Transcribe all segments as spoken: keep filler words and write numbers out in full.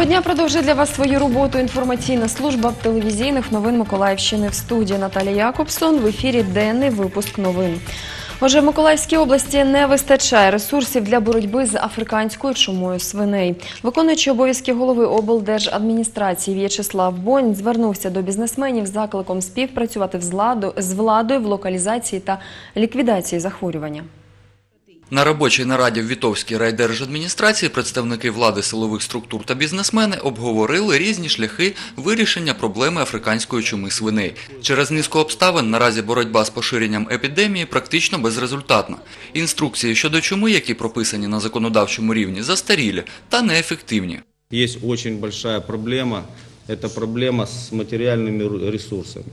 Доброго дня, продовжує для вас свою роботу інформаційна служба телевізійних новин Миколаївщини. В студії Наталія Якобсон, в ефірі денний випуск новин. Отже, в Миколаївській області не вистачає ресурсів для боротьби з африканською чумою свиней. Виконуючий обов'язки голови облдержадміністрації В'ячеслав Бонь звернувся до бізнесменів з закликом співпрацювати з владою в локалізації та ліквідації захворювання. На робочій нараді в Вітовській райдержадміністрації представники влади, силових структур та бізнесмени обговорили різні шляхи вирішення проблеми африканської чуми свиней. Через низку обставин наразі боротьба з поширенням епідемії практично безрезультатна. Інструкції щодо чуми, які прописані на законодавчому рівні, застарілі та неефективні. Є дуже велика проблема – це проблема з матеріальними ресурсами.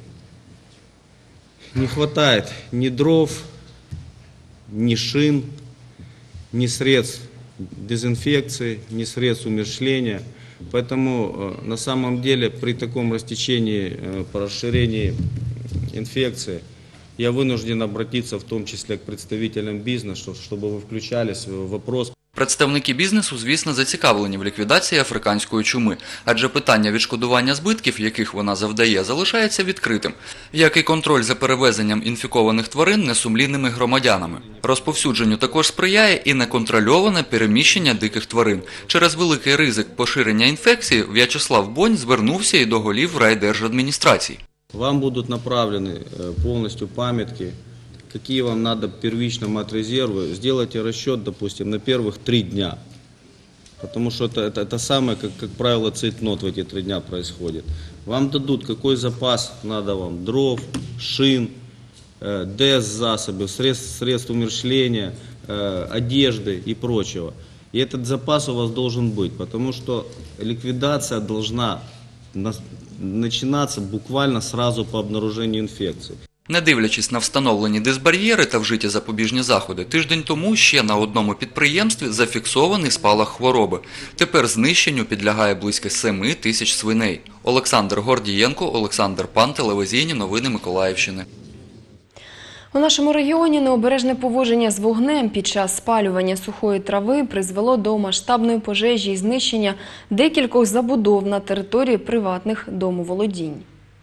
Не вистачає ні дров, ни шин, ни средств дезинфекции, ни средств умерщвления. Поэтому на самом деле при таком растечении, по расширении инфекции я вынужден обратиться в том числе к представителям бизнеса, чтобы вы включались в вопрос. Представники бізнесу, звісно, зацікавлені в ліквідації африканської чуми, адже питання відшкодування збитків, яких вона завдає, залишається відкритим, як і контроль за перевезенням інфікованих тварин несумлінними громадянами. Розповсюдженню також сприяє і неконтрольоване переміщення диких тварин. Через великий ризик поширення інфекції В'ячеслав Бонь звернувся і до голів райдержадміністрації. Вам будуть направлені повністю пам'ятки, какие вам надо первично матрезервы, сделайте расчет, допустим, на первых три дня. Потому что это, это, это самое, как, как правило, цейтнот в эти три дня происходит. Вам дадут, какой запас надо вам, дров, шин, э, ДЭС-засобы, средств, средств умерщвления, э, одежды и прочего. И этот запас у вас должен быть, потому что ликвидация должна на, начинаться буквально сразу по обнаружению инфекции. Не дивлячись на встановлені дисбар'єри та вжиті запобіжні заходи, тиждень тому ще на одному підприємстві зафіксований спалах хвороби. Тепер знищенню підлягає близько семи тисяч свиней. Олександр Гордієнко, Олександр Пан, телевізійні новини Миколаївщини. У нашому регіоні необережне поводження з вогнем під час спалювання сухої трави призвело до масштабної пожежі і знищення декількох забудов на території приватних домоволодінь.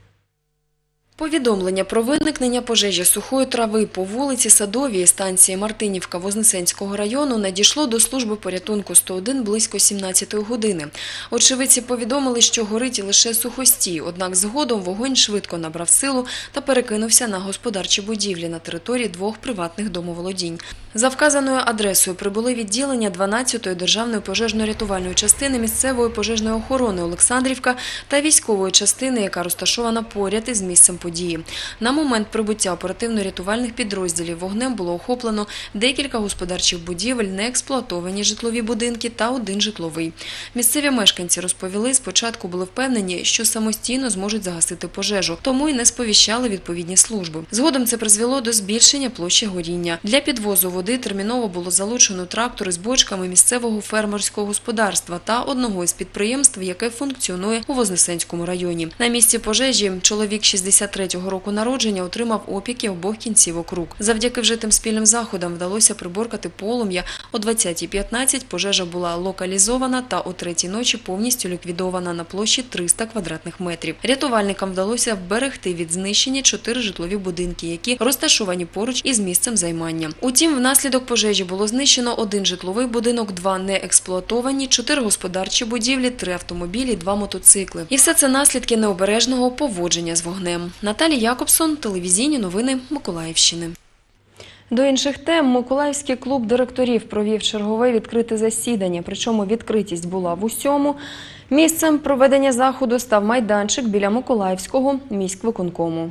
Повідомлення про виникнення пожежі сухої трави по вулиці Садовій станції Мартинівка Вознесенського району надійшло до служби порятунку сто один близько сімнадцятої години. Очевидці повідомили, що горить лише сухостій, однак згодом вогонь швидко набрав силу та перекинувся на господарчі будівлі на території двох приватних домоволодінь. За вказаною адресою прибули відділення дванадцятої державної пожежно-рятувальної частини місцевої пожежної охорони Олександрівка та військової частини, яка розташована поряд із місцем події. На момент прибуття оперативно-рятувальних підрозділів вогнем було охоплено декілька господарчих будівель, неексплуатовані житлові будинки та один житловий. Місцеві мешканці розповіли, спочатку були впевнені, що самостійно зможуть загасити пожежу, тому й не сповіщали відповідні служби. Згодом це призвело до збільшення площі горіння. Для підвозу води терміново було залучено трактор із бочками місцевого фермерського господарства та одного із підприємств, яке функціонує у Вознесенському районі. На місці пожежі чоловік шістдесят третього року народження отримав опіки обох кінцівок рук. Завдяки вжитим спільним заходам вдалося приборкати полум'я. О двадцятій п'ятнадцять пожежа була локалізована та о третій ночі повністю ліквідована на площі триста квадратних метрів. Рятувальникам вдалося вберегти від знищення чотири житлові будинки, які розташовані поруч із місцем займання. Утім, внаслідок пожежі було знищено один житловий будинок, два неексплуатовані, чотири господарчі будівлі, три автомобілі, два мотоцикли. І все це наслідки необережного поводження з вогнем. Наталія Якобсон, телевізійні новини Миколаївщини. До інших тем, Миколаївський клуб директорів провів чергове відкрите засідання, причому відкритість була в усьому. Місцем проведення заходу став майданчик біля Миколаївського міськвиконкому.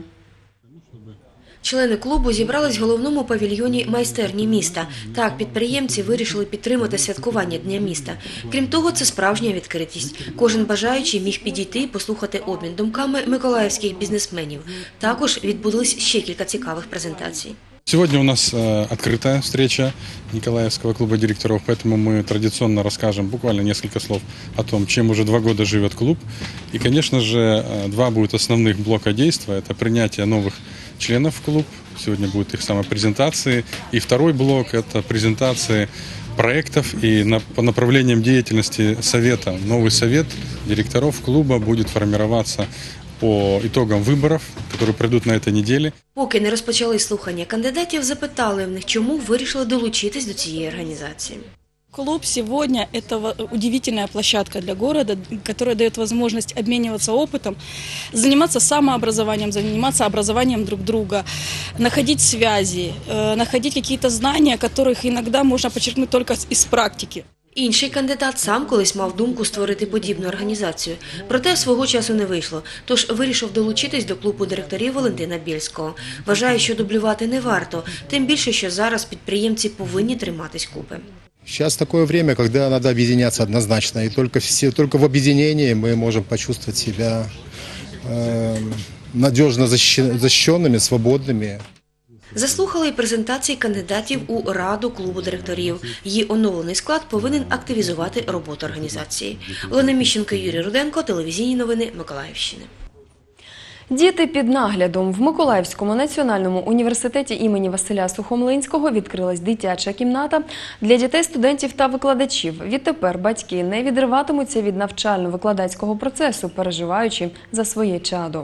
Члени клубу зібрались в головному павільйоні майстерні міста. Так, підприємці вирішили підтримати святкування Дня міста. Крім того, це справжня відкритість. Кожен бажаючий міг підійти і послухати обмін думками миколаївських бізнесменів. Також відбулись ще кілька цікавих презентацій. Сегодня у нас открытая встреча Николаевского клуба директоров, поэтому мы традиционно расскажем буквально несколько слов о том, чем уже два года живет клуб. И, конечно же, два будут основных блока действия. Это принятие новых членов в клуб. Сегодня будут их самопрезентации. И второй блок – это презентации проектов и на, по направлениям деятельности совета. Новый совет директоров клуба будет формироваться по итогам выборов, которые пройдут на этой неделе. Поки не розпочали слухання кандидатів, запитали в них, чому вирішили долучитись до цієї організації. Клуб сегодня – это удивительная площадка для города, которая дает возможность обмениваться опытом, заниматься самообразованием, заниматься образованием друг друга, находить связи, находить какие-то знания, которых иногда можно подчеркнуть только из практики. Інший кандидат сам колись мав думку створити подібну організацію. Проте свого часу не вийшло, тож вирішив долучитись до клубу директорів Валентина Бєльського. Вважає, що дублювати не варто, тим більше, що зараз підприємці повинні триматись купи. Сейчас такое время, когда надо объединяться однозначно, и только, все, только в объединении мы можем почувствовать себя э, надежно защищенными, свободными. Заслухали й презентації кандидатів у Раду клубу директорів. Її оновлений склад повинен активізувати роботу організації. Олена Міщенко, Юрій Руденко, телевізійні новини Миколаївщини. Діти під наглядом. В Миколаївському національному університеті імені Василя Сухомлинського відкрилась дитяча кімната для дітей, студентів та викладачів. Відтепер батьки не відриватимуться від навчально-викладацького процесу, переживаючи за своє чадо.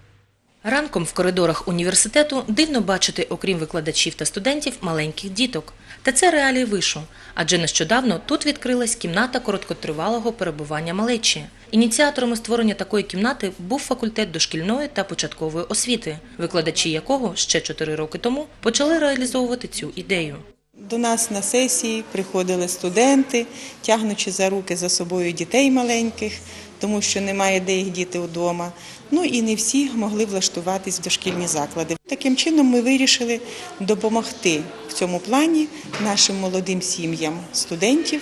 Ранком в коридорах університету дивно бачити, окрім викладачів та студентів, маленьких діток. Та це реалії вишу, адже нещодавно тут відкрилась кімната короткотривалого перебування малечі. Ініціаторами створення такої кімнати був факультет дошкільної та початкової освіти, викладачі якого ще чотири роки тому почали реалізовувати цю ідею. До нас на сесії приходили студенти, тягнучи за руки за собою дітей маленьких, тому що немає де їх діти вдома. Ну і не всі могли влаштуватись в дошкільні заклади. Таким чином ми вирішили допомогти в цьому плані нашим молодим сім'ям студентів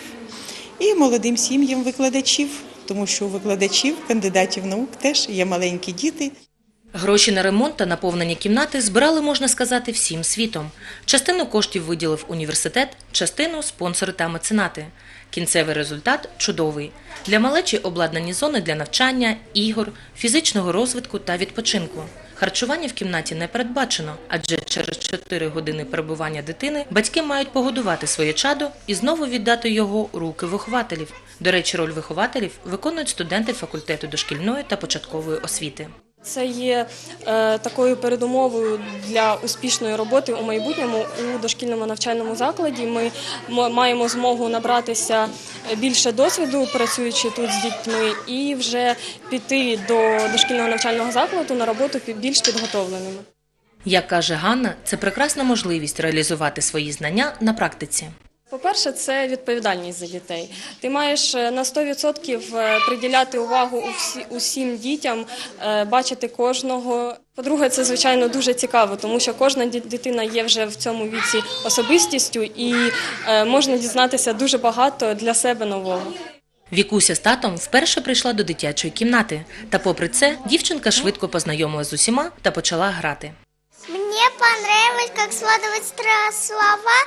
і молодим сім'ям викладачів, тому що у викладачів, кандидатів наук теж є маленькі діти. Гроші на ремонт та наповнення кімнати збирали, можна сказати, всім світом. Частину коштів виділив університет, частину – спонсори та меценати. Кінцевий результат – чудовий. Для малечі обладнані зони для навчання, ігор, фізичного розвитку та відпочинку. Харчування в кімнаті не передбачено, адже через чотири години перебування дитини батьки мають погодувати своє чадо і знову віддати його у руки вихователів. До речі, роль вихователів виконують студенти факультету дошкільної та початкової освіти. Це є е, такою передумовою для успішної роботи у майбутньому у дошкільному навчальному закладі. Ми маємо змогу набратися більше досвіду, працюючи тут з дітьми, і вже піти до дошкільного навчального закладу на роботу більш підготовленими. Як каже Ганна, це прекрасна можливість реалізувати свої знання на практиці. По-перше, це відповідальність за дітей. Ти маєш на сто відсотків приділяти увагу усім дітям, бачити кожного. По-друге, це, звичайно, дуже цікаво, тому що кожна дитина є вже в цьому віці особистістю і можна дізнатися дуже багато для себе нового. Вікуся з татом вперше прийшла до дитячої кімнати. Та попри це, дівчинка швидко познайомилась з усіма та почала грати. Мені подобалось, як складувати слова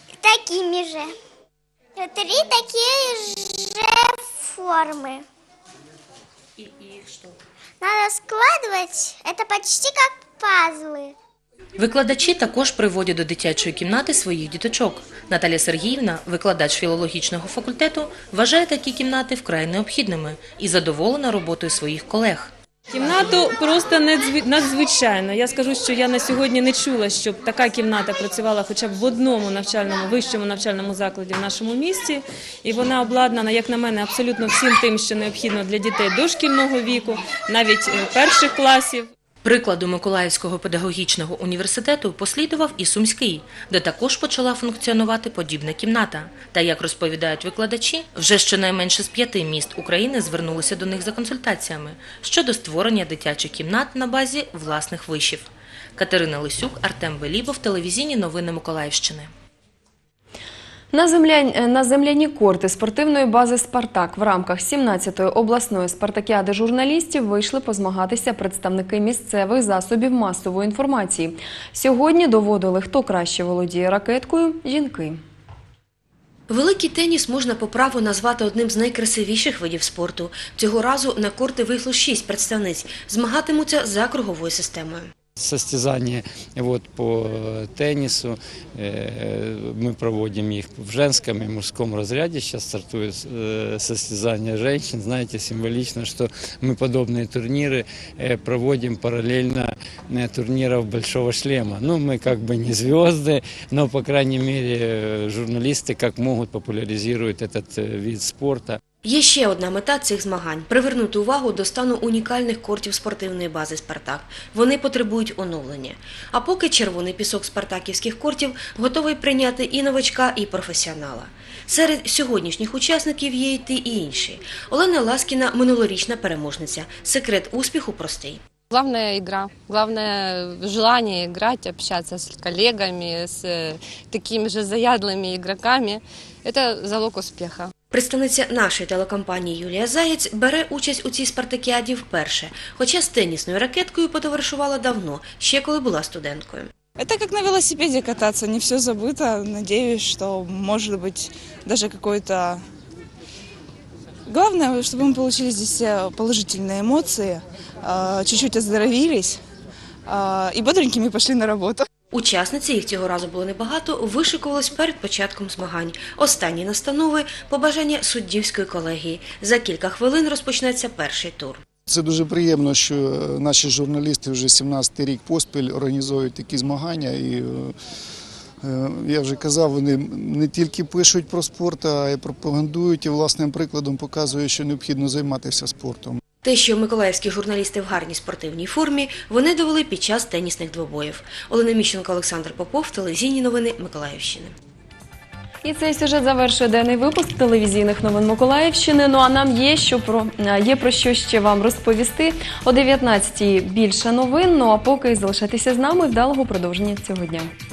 такими же. Три такие же формы. И их что? Надо складывать, это почти как пазлы. Викладачі також приводять до дитячої кімнати своїх діточок. Наталя Сергіївна, викладач філологічного факультету, вважає такі кімнати вкрай необхідними і задоволена роботою своїх колег. Кімнату просто надзвичайно. Я скажу, що я на сьогодні не чула, щоб така кімната працювала хоча б в одному навчальному, вищому навчальному закладі в нашому місті. І вона обладнана, як на мене, абсолютно всім тим, що необхідно для дітей дошкільного віку, навіть перших класів. Прикладу Миколаївського педагогічного університету послідував і Сумський, де також почала функціонувати подібна кімната. Та, як розповідають викладачі, вже щонайменше з п'яти міст України звернулися до них за консультаціями щодо створення дитячих кімнат на базі власних вишів. Катерина Лисюк, Артем Белібов, телевізійні новини Миколаївщини. На, земля... на земляні корти спортивної бази «Спартак» в рамках сімнадцятої обласної спартакіади журналістів вийшли позмагатися представники місцевих засобів масової інформації. Сьогодні доводили, хто краще володіє ракеткою – жінки. Великий теніс можна по праву назвати одним з найкрасивіших видів спорту. Цього разу на корти вийшло шість представниць. Змагатимуться за круговою системою. Состязания вот, по теннису, мы проводим их в женском и мужском разряде. Сейчас стартует состязание женщин. Знаете, символично, что мы подобные турниры проводим параллельно турниров «Большого шлема». Ну, мы как бы не звезды, но, по крайней мере, журналисты как могут популяризируют этот вид спорта. Є ще одна мета цих змагань – привернути увагу до стану унікальних кортів спортивної бази «Спартак». Вони потребують оновлення. А поки червоний пісок спартаківських кортів готовий прийняти і новачка, і професіонала. Серед сьогоднішніх учасників є й ті, і інші. Олена Ласкіна – минулорічна переможниця. Секрет успіху простий. Главная игра, главное желание играть, общаться с коллегами, с такими же заядлыми игроками – это залог успеха. Представниця нашої телекомпанії Юлія Заєць бере участь у цій спартакіаді вперше, хоча з тенісною ракеткою потоваришувала давно, ще коли була студенткою. Это как на велосипеде кататься, не все забыто. Надеюсь, что может быть даже какой-то... Главное, чтобы мы получили здесь положительные эмоции, чуть-чуть оздоровились и бодренькими пошли на работу. Учасниці, їх цього разу було небагато, вишикувались перед початком змагань. Останні настанови – побажання суддівської колегії. За кілька хвилин розпочнеться перший тур. Це дуже приємно, що наші журналісти вже сімнадцятий рік поспіль організовують такі змагання. І, я вже казав, вони не тільки пишуть про спорт, а й пропагандують і власним прикладом показують, що необхідно займатися спортом. Те, що миколаївські журналісти в гарній спортивній формі, вони довели під час тенісних двобоїв. Олена Міщенко, Олександр Попов, телевізійні новини Миколаївщини. І цей сюжет завершує денний випуск телевізійних новин Миколаївщини. Ну а нам є, що про, є про що ще вам розповісти. О дев'ятнадцятій більше новин, ну а поки залишайтеся з нами, вдалого продовження цього дня.